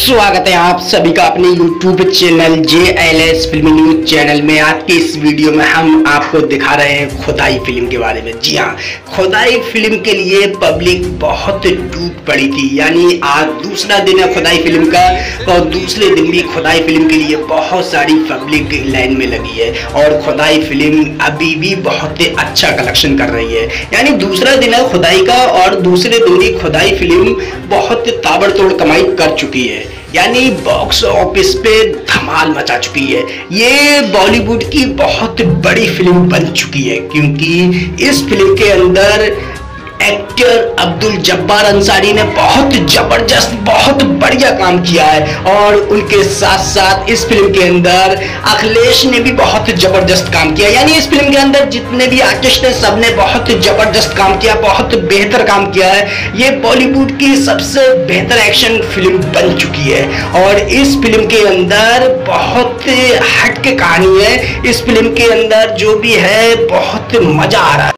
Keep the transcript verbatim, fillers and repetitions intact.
स्वागत है आप सभी का अपने YouTube channel J L S filmy news channel में। आज के इस वीडियो में हम आपको दिखा रहे हैं खुदाई फिल्म के बारे में। जी हाँ, खुदाई फिल्म के लिए पब्लिक बहुत टूट पड़ी थी। यानी आज दूसरा दिन है खुदाई फिल्म का और दूसरे दिन भी खुदाई फिल्म के लिए बहुत सारी पब्लिक लाइन में लगी है और खुदाई फिल्म अभी भी बहुत अच्छा कलेक्शन कर रही है। यानी दूसरा दिन है खुदाई का और दूसरे दिन ही खुदाई फिल्म बहुत ताबड़तोड़ कमाई कर चुकी है। यानी बॉक्स ऑफिस पे धमाल मचा चुकी है। ये बॉलीवुड की बहुत बड़ी फिल्म बन चुकी है क्योंकि इस फिल्म के अंदर एक्टर अब्दुल जब्बार अंसारी ने बहुत जबरदस्त बहुत बढ़िया काम किया है और उनके साथ साथ इस फिल्म के अंदर अखिलेश ने भी बहुत जबरदस्त काम किया। यानी इस फिल्म के अंदर जितने भी आर्टिस्ट हैं सबने बहुत जबरदस्त काम किया, बहुत बेहतर काम किया है। ये बॉलीवुड की सबसे बेहतर एक्शन फिल्म बन चुकी है और इस फिल्म के अंदर बहुत हटके कहानी है। इस फिल्म के अंदर जो भी है बहुत मजा आ रहा है।